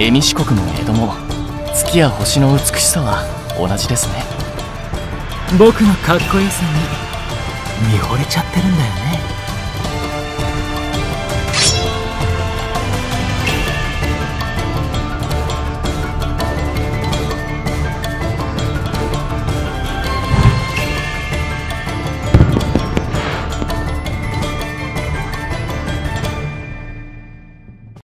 蝦夷国も江戸も月や星の美しさは同じですね。 僕のかっこよさに見惚れちゃってるんだよね。